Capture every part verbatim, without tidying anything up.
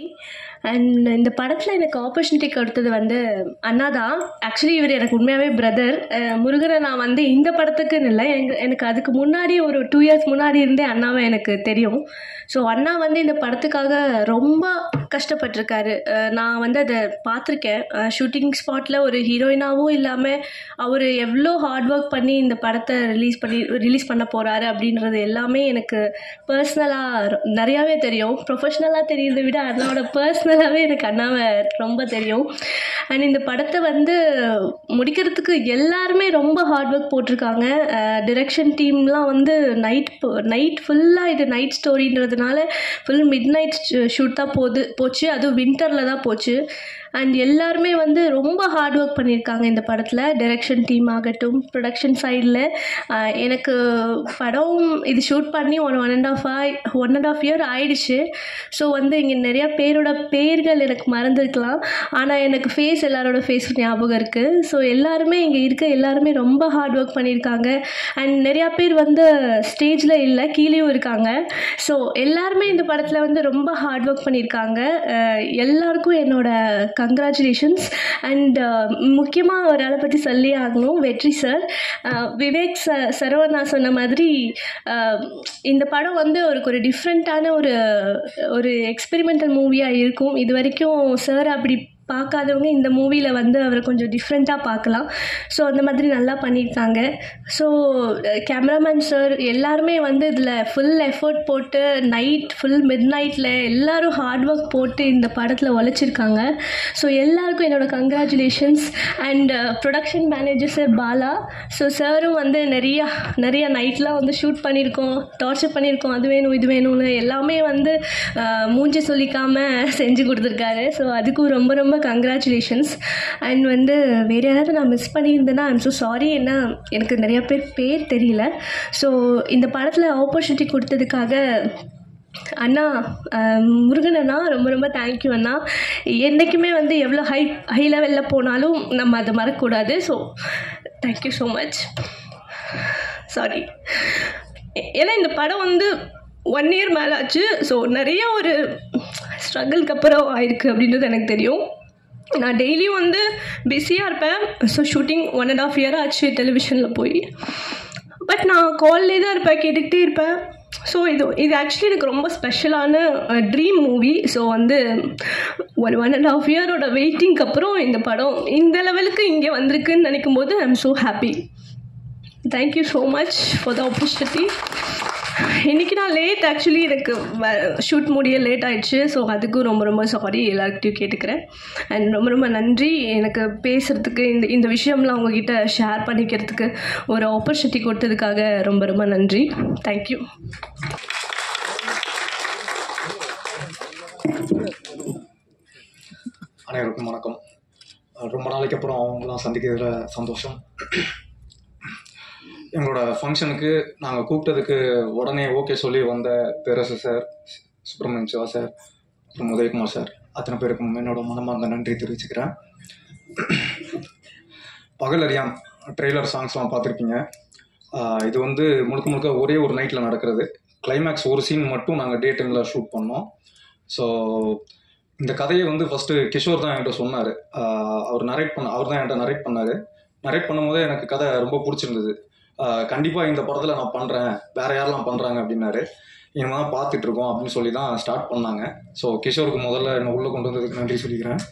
And இந்த படத்தில் எனக்கு ஆப்பர்ச்சுனிட்டி கொடுத்தது வந்து அண்ணா தான். ஆக்சுவலி இவர் எனக்கு உண்மையாகவே பிரதர். முருகனை நான் வந்து இந்த படத்துக்குன்னு இல்லை, எங்க எனக்கு அதுக்கு முன்னாடி ஒரு டூ இயர்ஸ் முன்னாடி இருந்தே அண்ணாவை எனக்கு தெரியும். ஸோ அண்ணா வந்து இந்த படத்துக்காக ரொம்ப கஷ்டப்பட்டிருக்காரு. நான் வந்து அதை பார்த்துருக்கேன். ஷூட்டிங் ஸ்பாட்டில் ஒரு ஹீரோயினாகவும் இல்லாமல் அவர் எவ்வளோ ஹார்ட் ஒர்க் பண்ணி இந்த படத்தை ரிலீஸ் பண்ணி ரிலீஸ் பண்ண போகிறாரு அப்படின்றது எல்லாமே எனக்கு பர்சனலாக நிறையாவே தெரியும். ப்ரொஃபஷ்னலாக தெரியுறதை விட அண்ணாவோட பர்சனலாகவே எனக்கு அண்ணாவை ரொம்ப தெரியும். அண்ட் இந்த படத்தை வந்து முடிக்கிறதுக்கு எல்லாருமே ரொம்ப ஹார்ட் ஒர்க் போட்டிருக்காங்க. டிரெக்ஷன் டீம்லாம் வந்து நைட் நைட் ஃபுல்லாக இது நைட் ஸ்டோரின்றதுனால ஃபுல் மிட் நைட் ஷூட் தான் போகுது போச்சு அதுவும் வின்டரில் தான் போச்சு. அண்ட் எல்லாருமே வந்து ரொம்ப ஹார்ட் ஒர்க் பண்ணியிருக்காங்க இந்த படத்தில். டைரக்ஷன் டீம் ஆகட்டும், ப்ரொடக்ஷன் சைடில். எனக்கு படம் இது ஷூட் பண்ணி ஒரு ஒன் அண்ட் ஆஃப் ஆய் ஒன் அண்ட் ஆஃப் இயர் ஆயிடுச்சு. ஸோ வந்து இங்கே நிறையா பேரோட பேர்கள் எனக்கு மறந்துருக்கலாம், ஆனால் எனக்கு ஃபேஸ் எல்லாரோட ஃபேஸ் ஞாபகம் இருக்குது. ஸோ எல்லாருமே இங்கே இருக்க எல்லாருமே ரொம்ப ஹார்ட் ஒர்க் பண்ணியிருக்காங்க. அண்ட் நிறையா பேர் வந்து ஸ்டேஜில் இல்லை, கீழேயும் இருக்காங்க. ஸோ எல்லாருமே இந்த படத்தில் வந்து ரொம்ப ஹார்ட் ஒர்க் பண்ணியிருக்காங்க. எல்லாருக்கும் என்னோட கங்க்ராச்சுலேஷன்ஸ். அண்ட் முக்கியமாக ஒரு ஆளை பற்றி சொல்லி ஆகணும், வெற்றி சார். விவேக் ச சரவணா சொன்ன மாதிரி இந்த படம் வந்து ஒரு ஒரு டிஃப்ரெண்ட்டான ஒரு ஒரு எக்ஸ்பெரிமெண்டல் மூவியாக இருக்கும். இது வரைக்கும் சார் அப்படி பார்க்காதவங்க இந்த மூவியில் வந்து அவரை கொஞ்சம் டிஃப்ரெண்ட்டாக பார்க்கலாம். ஸோ அந்த மாதிரி நல்லா பண்ணியிருக்காங்க. ஸோ கேமராமேன் சார் எல்லாருமே வந்து இதில் ஃபுல் எஃபர்ட் போட்டு நைட் ஃபுல் மிட் நைட்டில் எல்லோரும் ஹார்ட் ஒர்க் போட்டு இந்த படத்தில் உழைச்சிருக்காங்க. ஸோ எல்லாருக்கும் என்னோடய congratulations. And production manager sir Bala. So சாரும் வந்து நிறையா நிறையா நைட்லாம் வந்து ஷூட் பண்ணியிருக்கோம், டார்ச்சர் பண்ணியிருக்கோம், அது வேணும் இது வேணும்னு எல்லாமே வந்து மூஞ்சி சொல்லிக்காமல் செஞ்சு கொடுத்துருக்காரு. ஸோ அதுக்கும் ரொம்ப ரொம்ப கங்க்ராச்சுலேஷன்ஸ். அண்ட் வந்து வேறு யாராவது நான் மிஸ் பண்ணியிருந்தேன்னா ஐம் ஸோ சாரி, ஏன்னா எனக்கு நிறையா பேர் பேர் தெரியல. ஸோ இந்த படத்தில் ஆப்பர்ச்சுனிட்டி கொடுத்ததுக்காக அண்ணா, முருகன் அண்ணா, ரொம்ப ரொம்ப தேங்க்யூ அண்ணா. என்றைக்குமே வந்து எவ்வளோ ஹை ஹை லெவலில் போனாலும் நம்ம அதை மறக்கக்கூடாது. So thank you so much. Sorry, ஏன்னா இந்த படம் வந்து ஒன் இயர் மேலே ஆச்சு. ஸோ நிறைய ஒரு ஸ்ட்ரகிள்க்கு அப்புறம் ஆயிருக்கு அப்படின்றது எனக்கு தெரியும். நான் டெய்லியும் வந்து பிஸியாக இருப்பேன். So shooting one and half year ஆச்சு டெலிவிஷனில் போய். பட் நான் கால்லே தான் இருப்பேன், கேட்டுக்கிட்டே இருப்பேன். ஸோ இது இது ஆக்சுவலி எனக்கு ரொம்ப ஸ்பெஷலான ட்ரீம் மூவி. ஸோ வந்து ஒரு ஒன் அண்ட் ஆஃப் இயரோட வெயிட்டிங்க்கு அப்புறம் இந்த படம் இந்த லெவலுக்கு இங்கே வந்திருக்குன்னு நினைக்கும் போது I am so happy. Thank you so much for the opportunity. இன்றைக்கி நான் லேட், ஆக்சுவலி எனக்கு ஷூட் முடிய லேட் ஆகிடுச்சு. ஸோ அதுக்கும் ரொம்ப ரொம்ப சாரி எல்லாருக்கிட்டையும் கேட்டுக்கிறேன். அண்ட் ரொம்ப ரொம்ப நன்றி எனக்கு பேசுகிறதுக்கு, இந்த இந்த விஷயம்லாம் உங்ககிட்ட ஷேர் பண்ணிக்கிறதுக்கு ஒரு ஆப்பர்ச்சுனிட்டி கொடுத்ததுக்காக ரொம்ப ரொம்ப நன்றி. தேங்க்யூ. அனைவருக்கும் வணக்கம். ரொம்ப நாளைக்கு அப்புறம் அவங்களாம் சந்திக்கிறதுல சந்தோஷம். எங்களோட ஃபங்க்ஷனுக்கு நாங்கள் கூப்பிட்டதுக்கு உடனே ஓகே சொல்லி வந்த பேரரசு சார், சுப்பிரமணியம் சிவா சார், அப்புறம் உதயகுமார் சார், அத்தனை பேருக்கும் என்னோட மனமார்ந்த நன்றி தெரிவிச்சுக்கிறேன். பகல் அறியாம் ட்ரெய்லர் சாங்ஸ்லாம் பார்த்துருப்பீங்க. இது வந்து முழுக்க முழுக்க ஒரே ஒரு நைட்டில் நடக்கிறது. கிளைமேக்ஸ் ஒரு சீன் மட்டும் நாங்கள் டே டைமில் ஷூட் பண்ணோம். ஸோ இந்த கதையை வந்து ஃபஸ்ட்டு கிஷோர் தான் என்கிட்ட சொன்னார். அவர் நரேட் பண்ண அவர் தான் என்கிட்ட நரேட் பண்ணார். நரேட் பண்ணும்போதே எனக்கு கதை ரொம்ப பிடிச்சிருந்தது. கண்டிப்பாக இந்த படத்தில் நான் பண்ணுறேன், வேறு யாரெல்லாம் பண்ணுறாங்க அப்படின்னாரு. இனிமே தான் பார்த்துட்ருக்கோம் அப்படின்னு சொல்லி தான் ஸ்டார்ட் பண்ணாங்க. ஸோ கிஷோருக்கு முதல்ல என்னை உள்ளே கொண்டு வந்ததுக்கு நன்றி சொல்லிக்கிறேன்.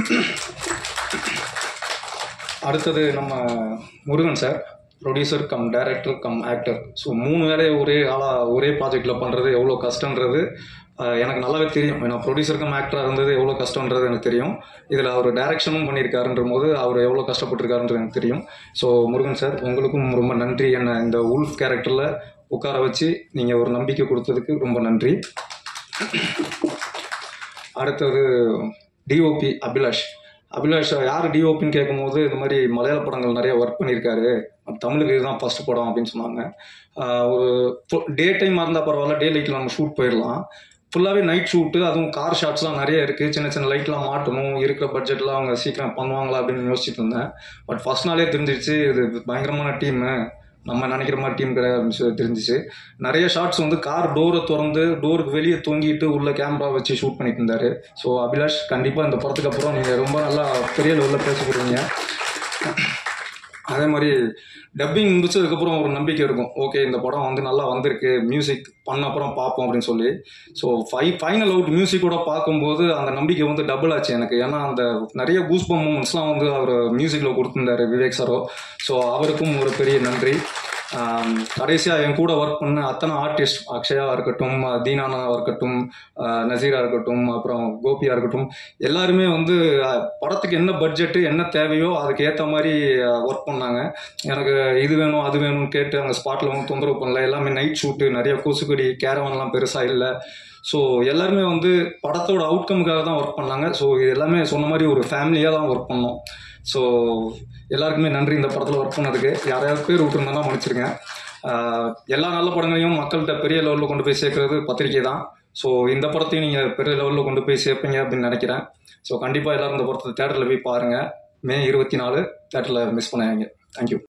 அடுத்தது நம்ம Murugan sir, producer cum director cum actor. So மூணு வேலையை ஒரே ஆளாக ஒரே ப்ராஜெக்டில் பண்ணுறது எவ்வளோ கஷ்டன்றது எனக்கு நல்லாவே தெரியும். ஏன்னா ப்ரொடியூசர் கம் ஆக்டராக இருந்தது எவ்வளோ கஷ்டன்றது எனக்கு தெரியும். இதில் அவர் டைரக்ஷனும் பண்ணியிருக்காருன்ற போது அவர் எவ்வளோ கஷ்டப்பட்டுருக்காருன்றது எனக்கு தெரியும். ஸோ முருகன் சார், உங்களுக்கும் ரொம்ப நன்றி. என்னை இந்த உல்ஃப் கேரக்டரில் உட்கார வச்சு நீங்கள் ஒரு நம்பிக்கை கொடுத்ததுக்கு ரொம்ப நன்றி. அடுத்தது டிஓபி அபிலாஷ். அபிலாஷ் யார் டிஓபின்னு கேட்கும்போது இந்த மாதிரி மலையாள படங்கள் நிறைய ஒர்க் பண்ணியிருக்காரு, தமிழுக்கு இதுதான் ஃபஸ்ட் படம் அப்படின்னு சொன்னாங்க. ஒரு டே டைமாக இருந்தால் பரவாயில்ல, டே லைட்டில் நம்ம ஷூட் போயிடலாம். ஃபுல்லாகவே நைட் ஷூட்டு, அதுவும் கார் ஷாட்ஸ்லாம் நிறைய இருக்குது. சின்ன சின்ன லைட்லாம் மாட்டணும், இருக்கிற பட்ஜெட்லாம் அவங்க சீக்கிரம் பண்ணுவாங்களா அப்படின்னு யோசிச்சுட்டு இருந்தேன். பட் ஃபஸ்ட் நாளே தெரிஞ்சிருச்சு இது பயங்கரமான டீமு, நம்ம நினைக்கிற மாதிரி டீம் கிடையாது அப்படின்னு சொல்லி தெரிஞ்சிச்சு. நிறைய ஷார்ட்ஸ் வந்து கார் டோரை திறந்து டோருக்கு வெளியே தொங்கிட்டு உள்ள கேமரா வச்சு ஷூட் பண்ணிட்டு இருந்தாரு. ஸோ அபிலாஷ், கண்டிப்பாக இந்த படத்துக்கு அப்புறம் நீங்கள் ரொம்ப நல்லா பெரிய லெவலில் பேச போகிறீங்க. அதே மாதிரி டப்பிங் முடிச்சதுக்கப்புறம் ஒரு நம்பிக்கை இருக்கும், ஓகே இந்த படம் வந்து நல்லா வந்திருக்கு, மியூசிக் பண்ண அப்புறம் பார்ப்போம் அப்படின்னு சொல்லி. ஸோ ஃபை ஃபைனல் அவுட் மியூசிக்கோட பார்க்கும்போது அந்த நம்பிக்கை வந்து டபுள் ஆச்சு எனக்கு. ஏன்னா அந்த நிறைய கூஸ்பம் மூமெண்ட்ஸ்லாம் வந்து அவர் மியூசிக்கில் கொடுத்துருந்தாரு விவேக் சாரோ. ஸோ அவருக்கும் ஒரு பெரிய நன்றி. கடைசியாக என் கூட ஒர்க் பண்ண அத்தனை ஆர்டிஸ்ட், அக்ஷயா இருக்கட்டும், தீனானா இருக்கட்டும், நசீரா இருக்கட்டும், அப்புறம் கோபியா இருக்கட்டும், எல்லாருமே வந்து படத்துக்கு என்ன பட்ஜெட்டு என்ன தேவையோ அதுக்கு ஏற்ற மாதிரி ஒர்க் பண்ணாங்க. எனக்கு இது வேணும் அது வேணும்னு கேட்டு அங்கே ஸ்பாட்டில் வந்து தொந்தரவு பண்ணல. எல்லாமே நைட் ஷூட்டு, நிறைய கொசுக்கடி, கேரவான்லாம் பெருசாக இல்லை. ஸோ எல்லாருமே வந்து படத்தோட அவுட்கமுக்காக தான் ஒர்க் பண்ணாங்க. ஸோ இது எல்லாமே சொன்ன மாதிரி ஒரு ஃபேமிலியாக தான் ஒர்க் பண்ணோம். ஸோ எல்லாருக்குமே நன்றி இந்த படத்தில் ஒர்க் பண்ணதுக்கு. யாரையாவது பேர் விட்டுருந்தா மன்னிச்சிருங்க. எல்லா நல்ல படங்களையும் மக்கள்கிட்ட பெரிய லெவலில் கொண்டு போய் சேர்க்கறது பத்திரிக்கை தான். ஸோ இந்த படத்தையும் நீங்கள் பெரிய லெவலில் கொண்டு போய் சேர்ப்பீங்க அப்படின்னு நினைக்கிறேன். ஸோ கண்டிப்பாக எல்லோரும் இந்த படத்தை தேட்டரில் போய் பாருங்கள். மே இருபத்தி நாலு தேட்டரில் மிஸ் பண்ணாங்க. தேங்க்யூ.